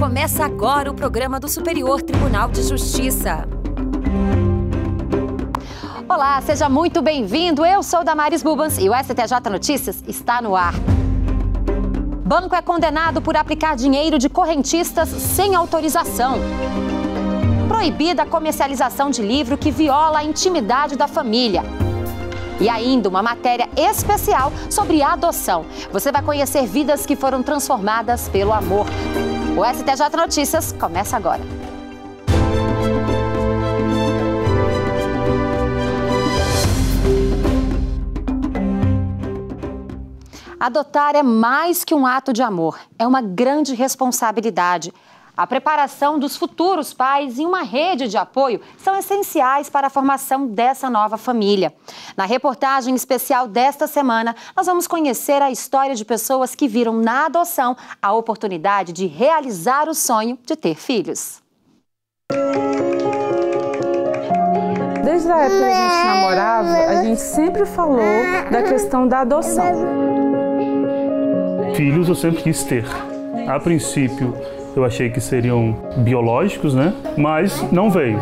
Começa agora o programa do Superior Tribunal de Justiça. Olá, seja muito bem-vindo. Eu sou Damaris Bubans e o STJ Notícias está no ar. Banco é condenado por aplicar dinheiro de correntistas sem autorização. Proibida a comercialização de livro que viola a intimidade da família. E ainda uma matéria especial sobre adoção. Você vai conhecer vidas que foram transformadas pelo amor. O STJ Notícias começa agora. Adotar é mais que um ato de amor, é uma grande responsabilidade. A preparação dos futuros pais e uma rede de apoio são essenciais para a formação dessa nova família. Na reportagem especial desta semana, nós vamos conhecer a história de pessoas que viram na adoção a oportunidade de realizar o sonho de ter filhos. Desde a época que a gente namorava, a gente sempre falou da questão da adoção. Filhos eu sempre quis ter. A princípio, eu achei que seriam biológicos, né? Mas não veio.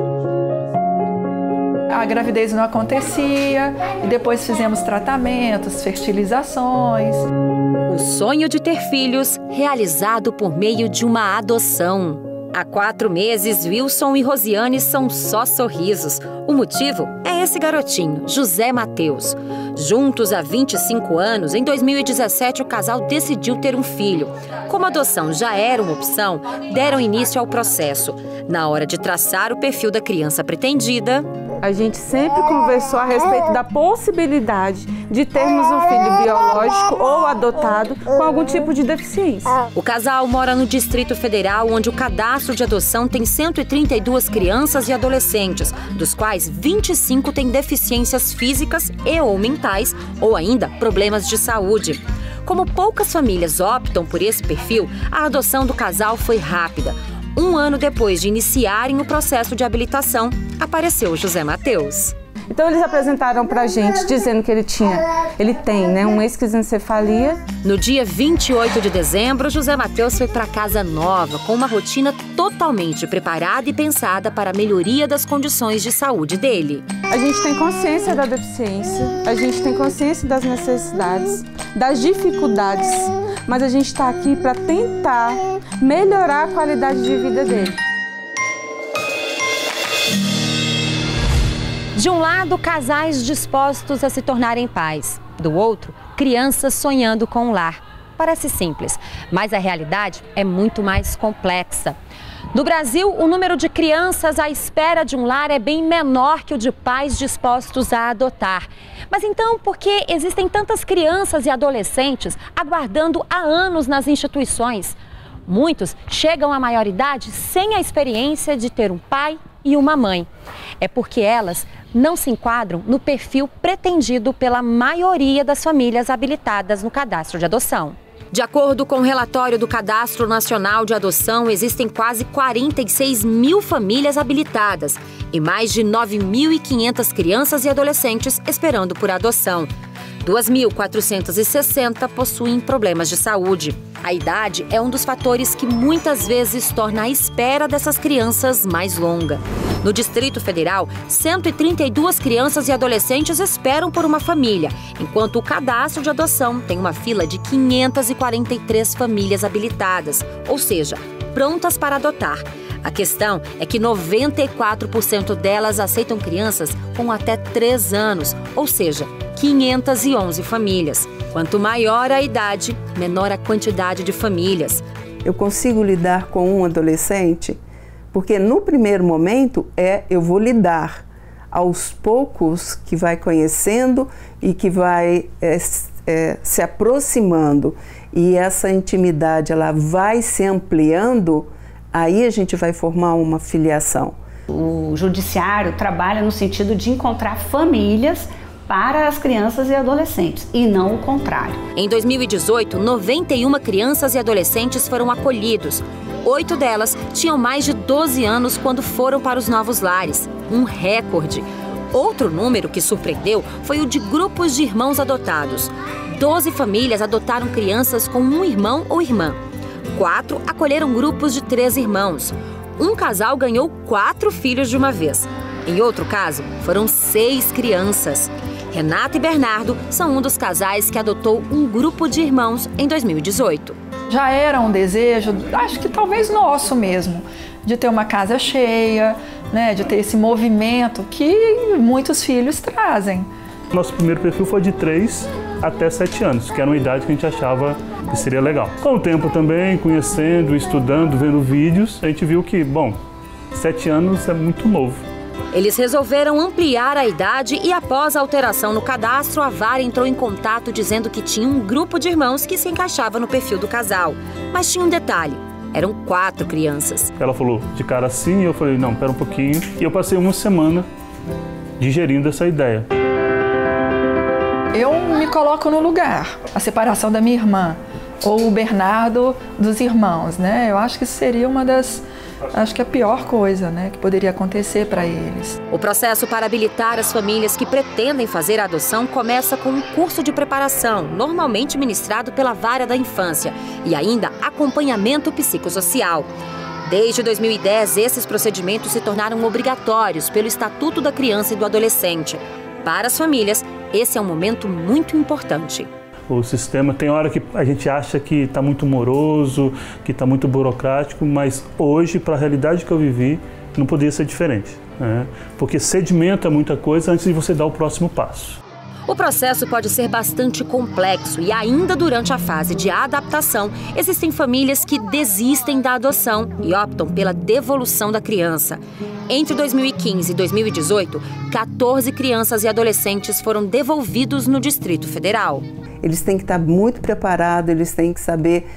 A gravidez não acontecia e depois fizemos tratamentos, fertilizações. O sonho de ter filhos realizado por meio de uma adoção. Há 4 meses, Wilson e Rosiane são só sorrisos. O motivo é esse garotinho, José Mateus. Juntos há 25 anos, em 2017 o casal decidiu ter um filho. Como a adoção já era uma opção, deram início ao processo. Na hora de traçar o perfil da criança pretendida, a gente sempre conversou a respeito da possibilidade de termos um filho biológico ou adotado com algum tipo de deficiência. O casal mora no Distrito Federal, onde o cadastro de adoção tem 132 crianças e adolescentes, dos quais 25 têm deficiências físicas e ou mentais, ou ainda problemas de saúde. Como poucas famílias optam por esse perfil, a adoção do casal foi rápida. 1 ano depois de iniciarem o processo de habilitação, apareceu o José Mateus. Então eles apresentaram pra gente dizendo que ele tem, né, uma esquizoencefalia. No dia 28 de dezembro, José Mateus foi para casa nova, com uma rotina totalmente preparada e pensada para a melhoria das condições de saúde dele. A gente tem consciência da deficiência, a gente tem consciência das necessidades, das dificuldades, mas a gente está aqui para tentar melhorar a qualidade de vida dele. De um lado, casais dispostos a se tornarem pais. Do outro, crianças sonhando com um lar. Parece simples, mas a realidade é muito mais complexa. No Brasil, o número de crianças à espera de um lar é bem menor que o de pais dispostos a adotar. Mas então, por que existem tantas crianças e adolescentes aguardando há anos nas instituições? Muitos chegam à maioridade sem a experiência de ter um pai e uma mãe. É porque elas não se enquadram no perfil pretendido pela maioria das famílias habilitadas no cadastro de adoção. De acordo com o relatório do Cadastro Nacional de Adoção, existem quase 46 mil famílias habilitadas e mais de 9.500 crianças e adolescentes esperando por adoção. 2.460 possuem problemas de saúde. A idade é um dos fatores que muitas vezes torna a espera dessas crianças mais longa. No Distrito Federal, 132 crianças e adolescentes esperam por uma família, enquanto o cadastro de adoção tem uma fila de 543 famílias habilitadas, ou seja, prontas para adotar. A questão é que 94% delas aceitam crianças com até 3 anos, ou seja, 511 famílias. Quanto maior a idade, menor a quantidade de famílias. Eu consigo lidar com um adolescente porque no primeiro momento eu vou lidar aos poucos que vai conhecendo e que vai se aproximando e essa intimidade ela vai se ampliando, aí a gente vai formar uma filiação. O judiciário trabalha no sentido de encontrar famílias para as crianças e adolescentes, e não o contrário. Em 2018, 91 crianças e adolescentes foram acolhidos. 8 delas tinham mais de 12 anos quando foram para os novos lares, um recorde. Outro número que surpreendeu foi o de grupos de irmãos adotados. 12 famílias adotaram crianças com um irmão ou irmã. 4 acolheram grupos de 3 irmãos. Um casal ganhou 4 filhos de uma vez. Em outro caso, foram 6 crianças. Renata e Bernardo são um dos casais que adotou um grupo de irmãos em 2018. Já era um desejo, acho que talvez nosso mesmo, de ter uma casa cheia, né, de ter esse movimento que muitos filhos trazem. Nosso primeiro perfil foi de 3 até 7 anos, que era uma idade que a gente achava que seria legal. Com o tempo também, conhecendo, estudando, vendo vídeos, a gente viu que, bom, 7 anos é muito novo. Eles resolveram ampliar a idade e, após a alteração no cadastro, a vara entrou em contato dizendo que tinha um grupo de irmãos que se encaixava no perfil do casal. Mas tinha um detalhe, eram 4 crianças. Ela falou de cara assim, eu falei, não, pera um pouquinho. E eu passei uma semana digerindo essa ideia. Eu me coloco no lugar, a separação da minha irmã, ou o Bernardo dos irmãos, né? Eu acho que isso seria acho que a pior coisa, né, que poderia acontecer para eles. O processo para habilitar as famílias que pretendem fazer a adoção começa com um curso de preparação, normalmente ministrado pela Vara da Infância, e ainda acompanhamento psicossocial. Desde 2010, esses procedimentos se tornaram obrigatórios pelo Estatuto da Criança e do Adolescente. Para as famílias, esse é um momento muito importante. O sistema, tem hora que a gente acha que está muito moroso, que está muito burocrático, mas hoje, para a realidade que eu vivi, não poderia ser diferente, né? Porque sedimenta muita coisa antes de você dar o próximo passo. O processo pode ser bastante complexo e ainda durante a fase de adaptação, existem famílias que desistem da adoção e optam pela devolução da criança. Entre 2015 e 2018, 14 crianças e adolescentes foram devolvidos no Distrito Federal. Eles têm que estar muito preparados, eles têm que saber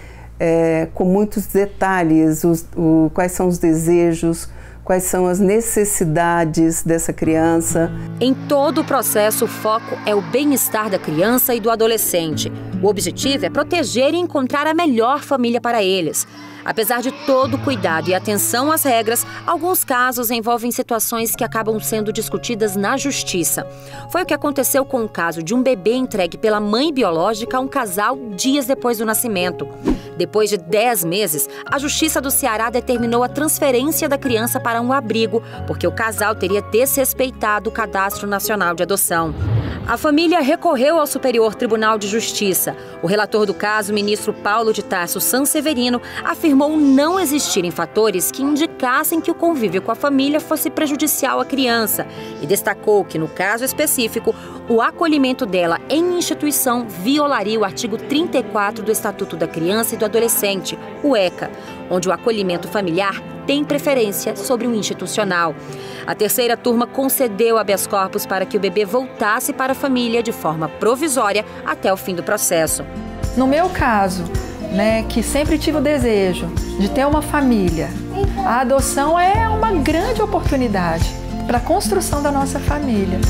com muitos detalhes quais são os desejos, quais são as necessidades dessa criança. Em todo o processo, o foco é o bem-estar da criança e do adolescente. O objetivo é proteger e encontrar a melhor família para eles. Apesar de todo o cuidado e atenção às regras, alguns casos envolvem situações que acabam sendo discutidas na justiça. Foi o que aconteceu com o caso de um bebê entregue pela mãe biológica a um casal dias depois do nascimento. Depois de 10 meses, a Justiça do Ceará determinou a transferência da criança para um abrigo, porque o casal teria desrespeitado o Cadastro Nacional de Adoção. A família recorreu ao Superior Tribunal de Justiça. O relator do caso, o ministro Paulo de Tarso Sanseverino, afirmou não existirem fatores que indicassem que o convívio com a família fosse prejudicial à criança e destacou que, no caso específico, o acolhimento dela em instituição violaria o artigo 34 do Estatuto da Criança e do Adolescente, o ECA, onde o acolhimento familiar tem preferência sobre o institucional. A terceira turma concedeu habeas corpus para que o bebê voltasse para a família de forma provisória até o fim do processo. No meu caso, né, que sempre tive o desejo de ter uma família, a adoção é uma grande oportunidade para a construção da nossa família.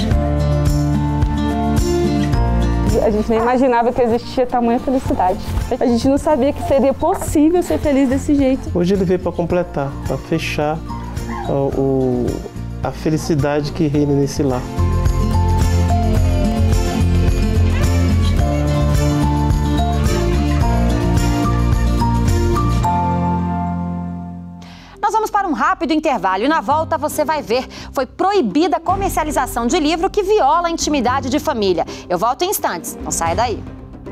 A gente nem imaginava que existia tamanha felicidade. A gente não sabia que seria possível ser feliz desse jeito. Hoje ele veio para completar, para fechar a felicidade que reina nesse lar. Nós vamos para um rápido intervalo e na volta você vai ver, foi proibida a comercialização de livro que viola a intimidade de família. Eu volto em instantes, não saia daí.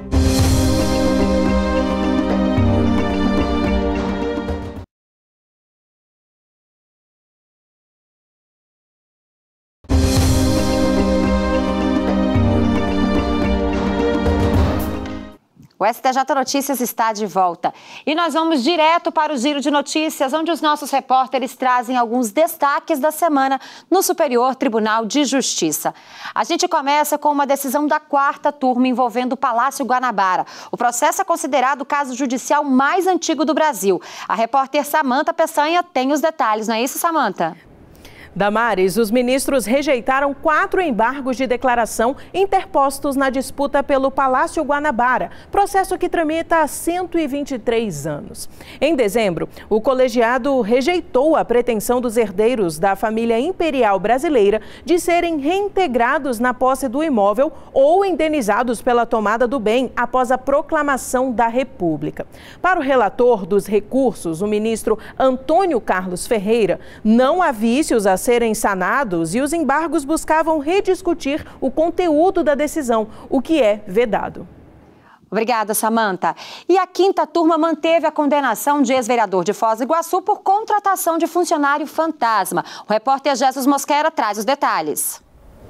O STJ Notícias está de volta e nós vamos direto para o Giro de Notícias, onde os nossos repórteres trazem alguns destaques da semana no Superior Tribunal de Justiça. A gente começa com uma decisão da 4ª turma envolvendo o Palácio Guanabara. O processo é considerado o caso judicial mais antigo do Brasil. A repórter Samanta Peçanha tem os detalhes, não é isso, Samanta? Damares, os ministros rejeitaram 4 embargos de declaração interpostos na disputa pelo Palácio Guanabara, processo que tramita há 123 anos. Em dezembro, o colegiado rejeitou a pretensão dos herdeiros da família imperial brasileira de serem reintegrados na posse do imóvel ou indenizados pela tomada do bem após a proclamação da República. Para o relator dos recursos, o ministro Antônio Carlos Ferreira, não há vícios a serem sanados e os embargos buscavam rediscutir o conteúdo da decisão, o que é vedado. Obrigada, Samanta. E a 5ª turma manteve a condenação de ex-vereador de Foz do Iguaçu por contratação de funcionário fantasma. O repórter Jesus Mosquera traz os detalhes.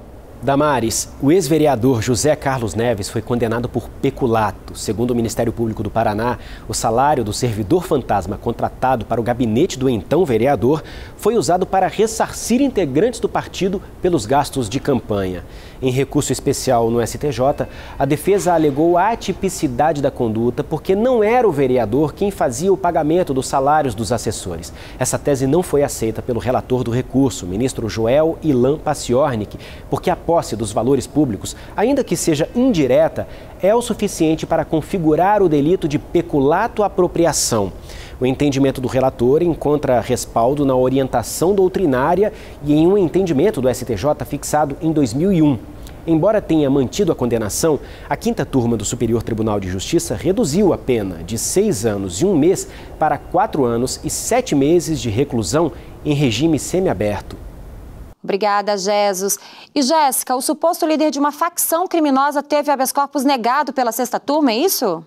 Damares, o ex-vereador José Carlos Neves foi condenado por peculato. Segundo o Ministério Público do Paraná, o salário do servidor fantasma contratado para o gabinete do então vereador foi usado para ressarcir integrantes do partido pelos gastos de campanha. Em recurso especial no STJ, a defesa alegou a atipicidade da conduta porque não era o vereador quem fazia o pagamento dos salários dos assessores. Essa tese não foi aceita pelo relator do recurso, o ministro Joel Ilan Paciornik, porque a posse dos valores públicos, ainda que seja indireta, é o suficiente para configurar o delito de peculato-apropriação. O entendimento do relator encontra respaldo na orientação doutrinária e em um entendimento do STJ fixado em 2001. Embora tenha mantido a condenação, a 5ª turma do Superior Tribunal de Justiça reduziu a pena de 6 anos e 1 mês para 4 anos e 7 meses de reclusão em regime semiaberto. Obrigada, Jesus. E Jéssica, o suposto líder de uma facção criminosa teve habeas corpus negado pela 6ª turma, é isso?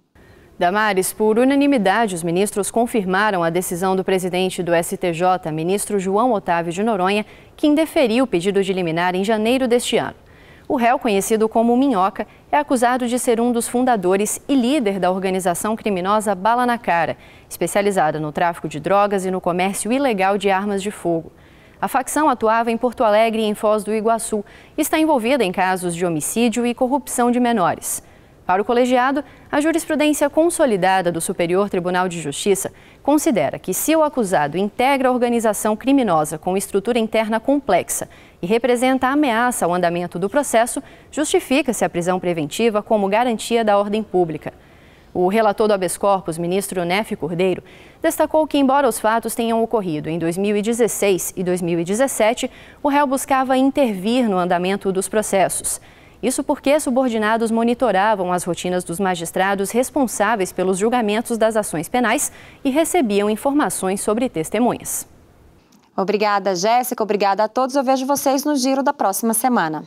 Damares, por unanimidade, os ministros confirmaram a decisão do presidente do STJ, ministro João Otávio de Noronha, que indeferiu o pedido de liminar em janeiro deste ano. O réu, conhecido como Minhoca, é acusado de ser um dos fundadores e líder da organização criminosa Bala na Cara, especializada no tráfico de drogas e no comércio ilegal de armas de fogo. A facção atuava em Porto Alegre e em Foz do Iguaçu e está envolvida em casos de homicídio e corrupção de menores. Para o colegiado, a jurisprudência consolidada do Superior Tribunal de Justiça considera que se o acusado integra a organização criminosa com estrutura interna complexa e representa ameaça ao andamento do processo, justifica-se a prisão preventiva como garantia da ordem pública. O relator do habeas corpus, ministro Nefe Cordeiro, destacou que, embora os fatos tenham ocorrido em 2016 e 2017, o réu buscava intervir no andamento dos processos. Isso porque subordinados monitoravam as rotinas dos magistrados responsáveis pelos julgamentos das ações penais e recebiam informações sobre testemunhas. Obrigada, Jéssica. Obrigada a todos. Eu vejo vocês no Giro da próxima semana.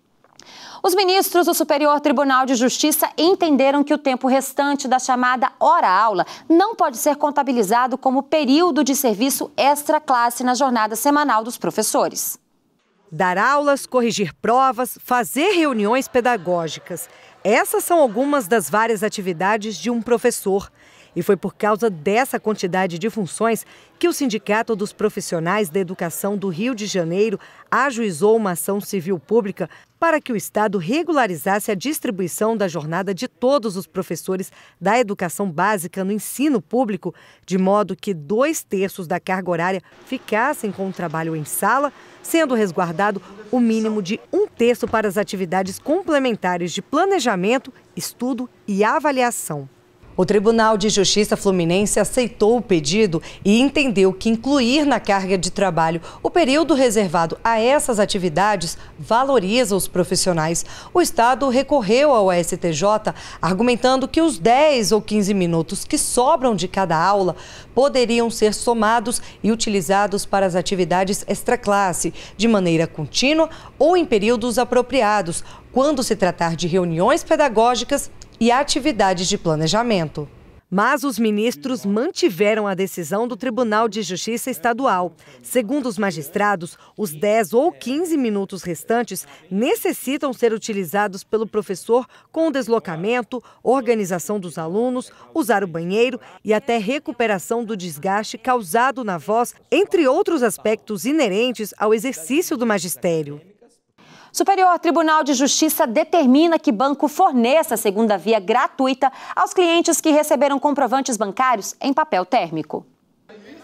Os ministros do Superior Tribunal de Justiça entenderam que o tempo restante da chamada hora-aula não pode ser contabilizado como período de serviço extra-classe na jornada semanal dos professores. Dar aulas, corrigir provas, fazer reuniões pedagógicas. Essas são algumas das várias atividades de um professor. E foi por causa dessa quantidade de funções que o Sindicato dos Profissionais da Educação do Rio de Janeiro ajuizou uma ação civil pública para que o Estado regularizasse a distribuição da jornada de todos os professores da educação básica no ensino público, de modo que 2/3 da carga horária ficassem com o trabalho em sala, sendo resguardado o mínimo de 1/3 para as atividades complementares de planejamento, estudo e avaliação. O Tribunal de Justiça Fluminense aceitou o pedido e entendeu que incluir na carga de trabalho o período reservado a essas atividades valoriza os profissionais. O Estado recorreu ao STJ, argumentando que os 10 ou 15 minutos que sobram de cada aula poderiam ser somados e utilizados para as atividades extraclasse, de maneira contínua ou em períodos apropriados, quando se tratar de reuniões pedagógicas e atividades de planejamento. Mas os ministros mantiveram a decisão do Tribunal de Justiça Estadual. Segundo os magistrados, os 10 ou 15 minutos restantes necessitam ser utilizados pelo professor com o deslocamento, organização dos alunos, usar o banheiro e até recuperação do desgaste causado na voz, entre outros aspectos inerentes ao exercício do magistério. Superior Tribunal de Justiça determina que banco forneça a segunda via gratuita aos clientes que receberam comprovantes bancários em papel térmico.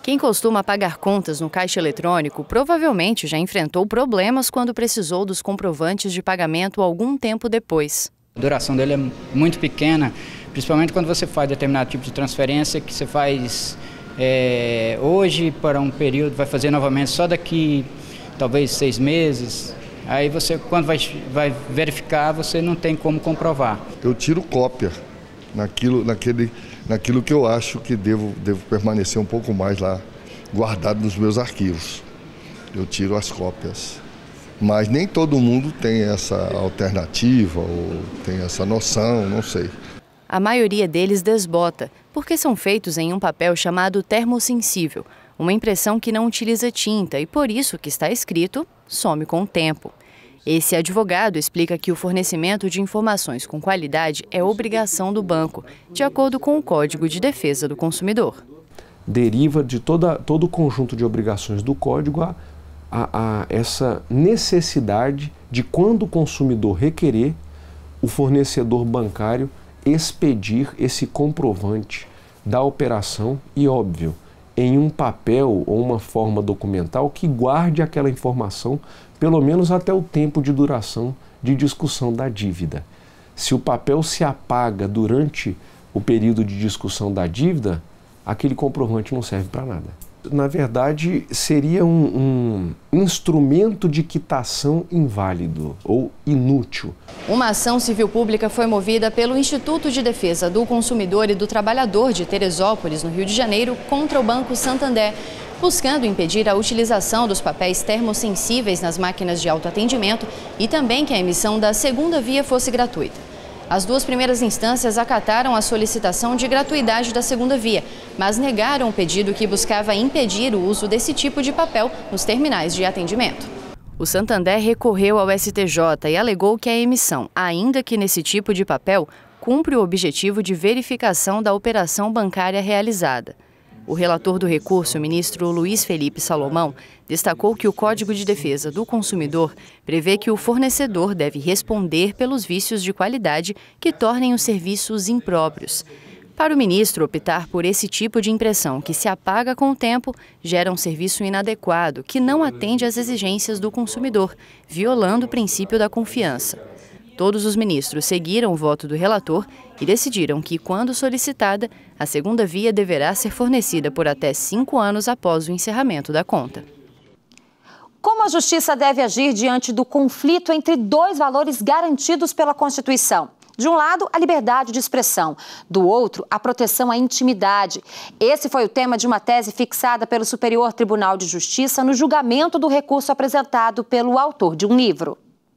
Quem costuma pagar contas no caixa eletrônico provavelmente já enfrentou problemas quando precisou dos comprovantes de pagamento algum tempo depois. A duração dele é muito pequena, principalmente quando você faz determinado tipo de transferência que você faz hoje para um período, vai fazer novamente só daqui talvez 6 meses. Aí você, quando vai verificar, você não tem como comprovar. Eu tiro cópia naquilo que eu acho que devo permanecer um pouco mais lá, guardado nos meus arquivos. Eu tiro as cópias. Mas nem todo mundo tem essa alternativa ou tem essa noção, não sei. A maioria deles desbota, porque são feitos em um papel chamado termosensível, uma impressão que não utiliza tinta e por isso que está escrito some com o tempo. Esse advogado explica que o fornecimento de informações com qualidade é obrigação do banco, de acordo com o Código de Defesa do Consumidor. Deriva de todo o conjunto de obrigações do Código a essa necessidade de, quando o consumidor requerer, o fornecedor bancário expedir esse comprovante da operação e, óbvio, em um papel ou uma forma documental que guarde aquela informação pelo menos até o tempo de duração de discussão da dívida. Se o papel se apaga durante o período de discussão da dívida, aquele comprovante não serve para nada. Na verdade, seria um instrumento de quitação inválido ou inútil. Uma ação civil pública foi movida pelo Instituto de Defesa do Consumidor e do Trabalhador de Teresópolis, no Rio de Janeiro, contra o Banco Santander, buscando impedir a utilização dos papéis termosensíveis nas máquinas de autoatendimento e também que a emissão da segunda via fosse gratuita. As duas primeiras instâncias acataram a solicitação de gratuidade da segunda via, mas negaram o pedido que buscava impedir o uso desse tipo de papel nos terminais de atendimento. O Santander recorreu ao STJ e alegou que a emissão, ainda que nesse tipo de papel, cumpre o objetivo de verificação da operação bancária realizada. O relator do recurso, o ministro Luiz Felipe Salomão, destacou que o Código de Defesa do Consumidor prevê que o fornecedor deve responder pelos vícios de qualidade que tornem os serviços impróprios. Para o ministro, optar por esse tipo de impressão que se apaga com o tempo gera um serviço inadequado que não atende às exigências do consumidor, violando o princípio da confiança. Todos os ministros seguiram o voto do relator e decidiram que, quando solicitada, a segunda via deverá ser fornecida por até 5 anos após o encerramento da conta. Como a Justiça deve agir diante do conflito entre dois valores garantidos pela Constituição? De um lado, a liberdade de expressão. Do outro, a proteção à intimidade. Esse foi o tema de uma tese fixada pelo Superior Tribunal de Justiça no julgamento do recurso apresentado pelo autor de um livro.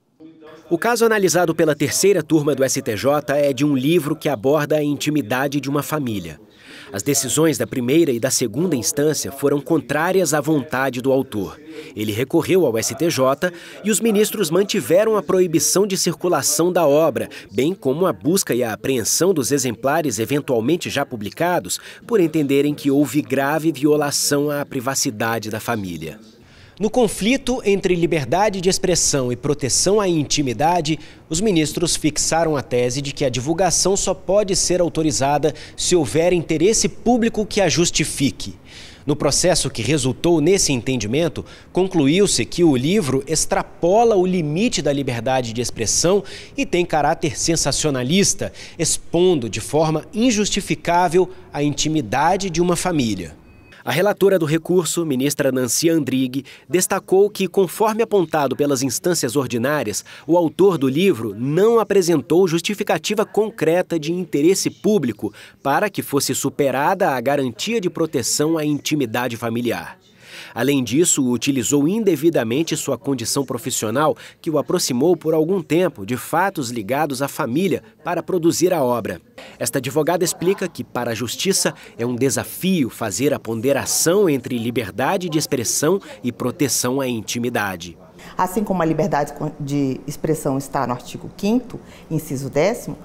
O caso analisado pela terceira turma do STJ é de um livro que aborda a intimidade de uma família. As decisões da primeira e da segunda instância foram contrárias à vontade do autor. Ele recorreu ao STJ e os ministros mantiveram a proibição de circulação da obra, bem como a busca e a apreensão dos exemplares eventualmente já publicados, por entenderem que houve grave violação à privacidade da família. No conflito entre liberdade de expressão e proteção à intimidade, os ministros fixaram a tese de que a divulgação só pode ser autorizada se houver interesse público que a justifique. No processo que resultou nesse entendimento, concluiu-se que o livro extrapola o limite da liberdade de expressão e tem caráter sensacionalista, expondo de forma injustificável a intimidade de uma família. A relatora do recurso, ministra Nancy Andrighi, destacou que, conforme apontado pelas instâncias ordinárias, o autor do livro não apresentou justificativa concreta de interesse público para que fosse superada a garantia de proteção à intimidade familiar. Além disso, utilizou indevidamente sua condição profissional, que o aproximou por algum tempo de fatos ligados à família para produzir a obra. Esta advogada explica que, para a Justiça, é um desafio fazer a ponderação entre liberdade de expressão e proteção à intimidade. Assim como a liberdade de expressão está no artigo 5º, inciso 10º,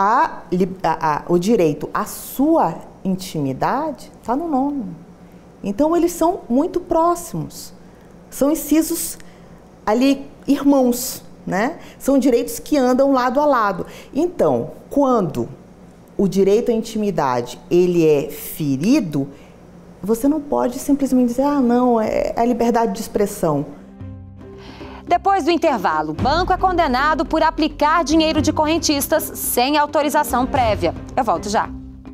o direito à sua intimidade está no 9º. Então, eles são muito próximos, são incisos ali, irmãos, né? São direitos que andam lado a lado. Então, quando o direito à intimidade ele é ferido, Você não pode simplesmente dizer, ah, não, é a liberdade de expressão. Depois do intervalo, o banco é condenado por aplicar dinheiro de correntistas sem autorização prévia. Eu volto já.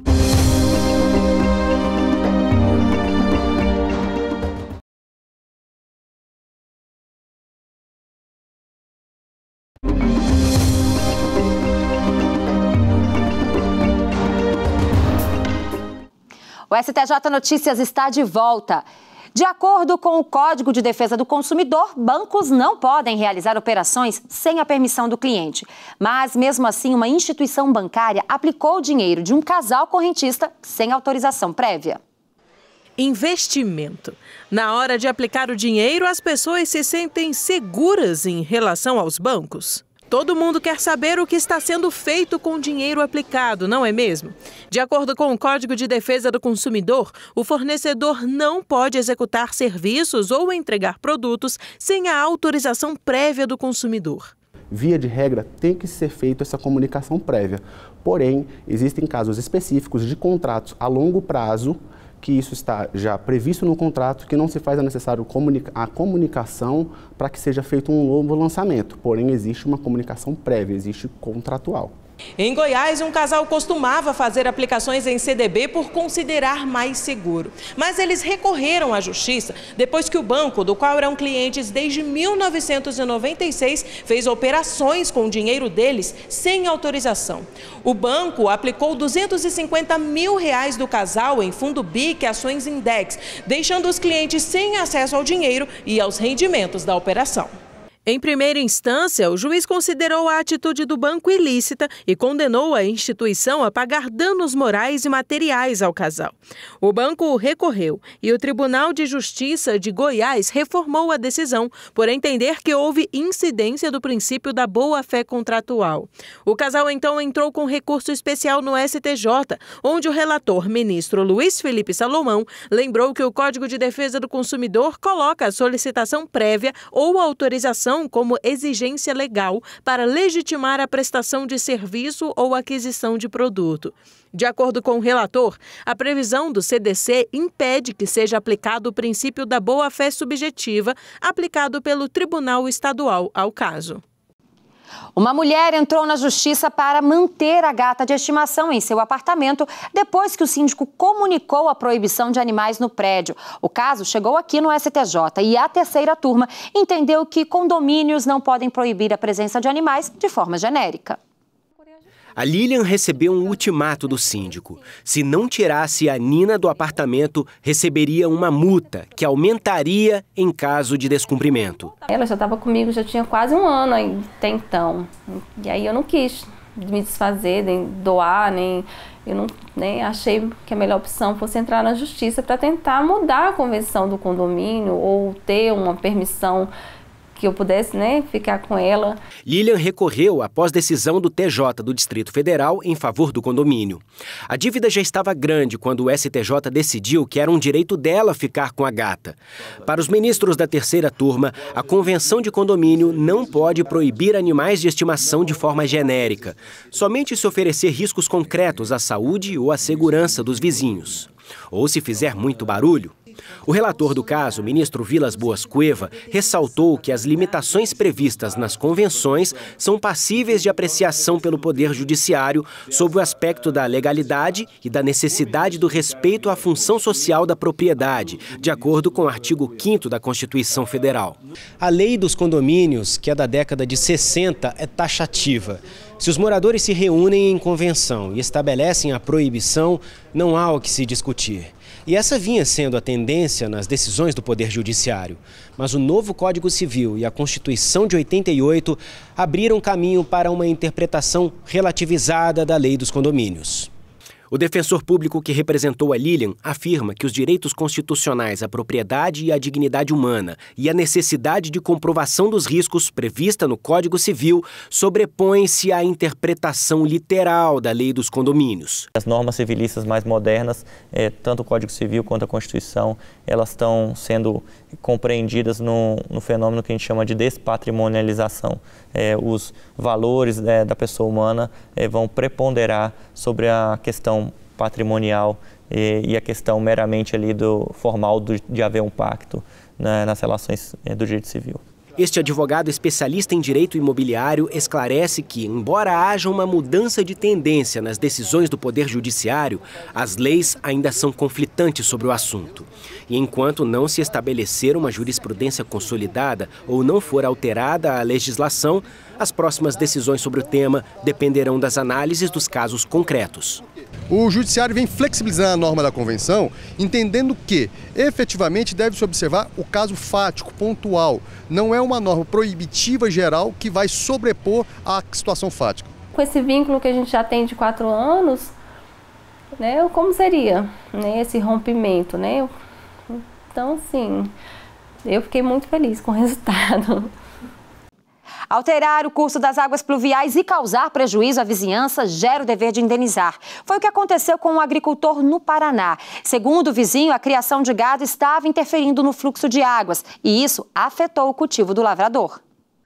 O STJ Notícias está de volta. De acordo com o Código de Defesa do Consumidor, bancos não podem realizar operações sem a permissão do cliente. Mas, mesmo assim, uma instituição bancária aplicou o dinheiro de um casal correntista sem autorização prévia. Investimento. Na hora de aplicar o dinheiro, as pessoas se sentem seguras em relação aos bancos. Todo mundo quer saber o que está sendo feito com o dinheiro aplicado, não é mesmo? De acordo com o Código de Defesa do Consumidor, o fornecedor não pode executar serviços ou entregar produtos sem a autorização prévia do consumidor. Via de regra, tem que ser feita essa comunicação prévia. Porém, existem casos específicos de contratos a longo prazo, que isso está já previsto no contrato, que não se faz necessário a comunicação para que seja feito um novo lançamento. Porém, existe uma comunicação prévia, existe contratual. Em Goiás, um casal costumava fazer aplicações em CDB por considerar mais seguro. Mas eles recorreram à justiça depois que o banco, do qual eram clientes desde 1996, fez operações com o dinheiro deles sem autorização. O banco aplicou R$250 mil do casal em fundo BIC, ações Index, deixando os clientes sem acesso ao dinheiro e aos rendimentos da operação. Em primeira instância, o juiz considerou a atitude do banco ilícita e condenou a instituição a pagar danos morais e materiais ao casal. O banco recorreu e o Tribunal de Justiça de Goiás reformou a decisão por entender que houve incidência do princípio da boa-fé contratual. O casal então entrou com recurso especial no STJ, onde o relator, ministro Luiz Felipe Salomão, lembrou que o Código de Defesa do Consumidor coloca a solicitação prévia ou autorização como exigência legal para legitimar a prestação de serviço ou aquisição de produto. De acordo com o relator, a previsão do CDC impede que seja aplicado o princípio da boa-fé subjetiva aplicado pelo Tribunal Estadual ao caso. Uma mulher entrou na justiça para manter a gata de estimação em seu apartamento depois que o síndico comunicou a proibição de animais no prédio. O caso chegou aqui no STJ e a terceira turma entendeu que condomínios não podem proibir a presença de animais de forma genérica. A Lilian recebeu um ultimato do síndico. Se não tirasse a Nina do apartamento, receberia uma multa que aumentaria em caso de descumprimento. Ela já estava comigo, já tinha quase um ano até então. E aí eu não quis me desfazer, nem doar, nem achei que a melhor opção fosse entrar na justiça para tentar mudar a convenção do condomínio ou ter uma permissão que eu pudesse, ficar com ela. Lilian recorreu após decisão do TJ do Distrito Federal em favor do condomínio. A dívida já estava grande quando o STJ decidiu que era um direito dela ficar com a gata. Para os ministros da terceira turma, a convenção de condomínio não pode proibir animais de estimação de forma genérica, somente se oferecer riscos concretos à saúde ou à segurança dos vizinhos. Ou se fizer muito barulho. O relator do caso, ministro Vilas Boas Cueva, ressaltou que as limitações previstas nas convenções são passíveis de apreciação pelo Poder Judiciário sob o aspecto da legalidade e da necessidade do respeito à função social da propriedade, de acordo com o artigo 5º da Constituição Federal. A lei dos condomínios, que é da década de 60, é taxativa. Se os moradores se reúnem em convenção e estabelecem a proibição, não há o que se discutir. E essa vinha sendo a tendência nas decisões do Poder Judiciário. Mas o novo Código Civil e a Constituição de 88 abriram caminho para uma interpretação relativizada da lei dos condomínios. O defensor público que representou a Lilian afirma que os direitos constitucionais à propriedade e à dignidade humana e a necessidade de comprovação dos riscos prevista no Código Civil sobrepõem-se à interpretação literal da lei dos condomínios. As normas civilistas mais modernas, tanto o Código Civil quanto a Constituição, elas estão sendo compreendidas no fenômeno que a gente chama de despatrimonialização. Os valores da pessoa humana vão preponderar sobre a questão patrimonial e a questão meramente ali formal de haver um pacto, né, nas relações do direito civil. Este advogado especialista em direito imobiliário esclarece que, embora haja uma mudança de tendência nas decisões do Poder Judiciário, as leis ainda são conflitantes sobre o assunto. E enquanto não se estabelecer uma jurisprudência consolidada ou não for alterada a legislação, as próximas decisões sobre o tema dependerão das análises dos casos concretos. O Judiciário vem flexibilizando a norma da Convenção, entendendo que, efetivamente, deve-se observar o caso fático, pontual. Não é uma norma proibitiva geral que vai sobrepor a situação fática. Com esse vínculo que a gente já tem de 4 anos, né, como seria, né, esse rompimento, né? Então, assim, eu fiquei muito feliz com o resultado. Alterar o curso das águas pluviais e causar prejuízo à vizinhança gera o dever de indenizar. Foi o que aconteceu com um agricultor no Paraná. Segundo o vizinho, a criação de gado estava interferindo no fluxo de águas e isso afetou o cultivo do lavrador.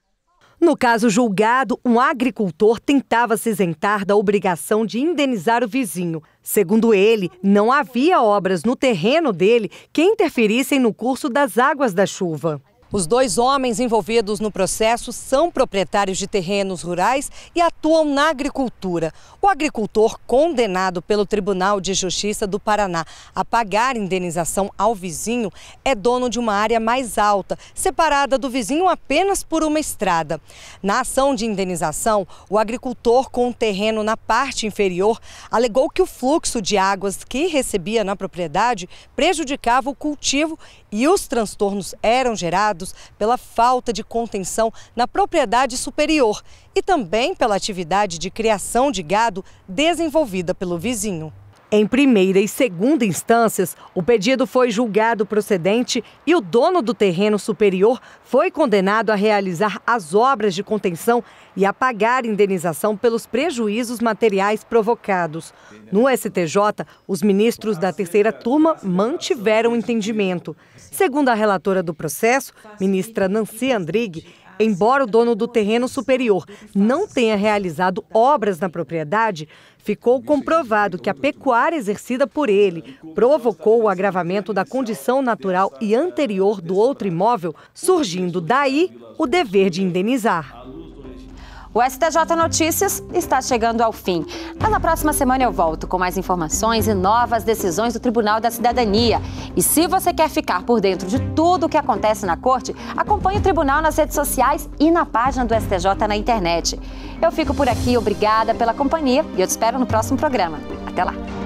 No caso julgado, um agricultor tentava se isentar da obrigação de indenizar o vizinho. Segundo ele, não havia obras no terreno dele que interferissem no curso das águas da chuva. Os 2 homens envolvidos no processo são proprietários de terrenos rurais e atuam na agricultura. O agricultor, condenado pelo Tribunal de Justiça do Paraná a pagar indenização ao vizinho, é dono de uma área mais alta, separada do vizinho apenas por uma estrada. Na ação de indenização, o agricultor com um terreno na parte inferior alegou que o fluxo de águas que recebia na propriedade prejudicava o cultivo e os transtornos eram gerados pela falta de contenção na propriedade superior e também pela atividade de criação de gado desenvolvida pelo vizinho. Em primeira e segunda instâncias, o pedido foi julgado procedente e o dono do terreno superior foi condenado a realizar as obras de contenção e a pagar indenização pelos prejuízos materiais provocados. No STJ, os ministros da terceira turma mantiveram o entendimento. Segundo a relatora do processo, ministra Nancy Andrighi, embora o dono do terreno superior não tenha realizado obras na propriedade, ficou comprovado que a pecuária exercida por ele provocou o agravamento da condição natural e anterior do outro imóvel, surgindo daí o dever de indenizar. O STJ Notícias está chegando ao fim. Mas na próxima semana eu volto com mais informações e novas decisões do Tribunal da Cidadania. E se você quer ficar por dentro de tudo o que acontece na Corte, acompanhe o Tribunal nas redes sociais e na página do STJ na internet. Eu fico por aqui, obrigada pela companhia e eu te espero no próximo programa. Até lá!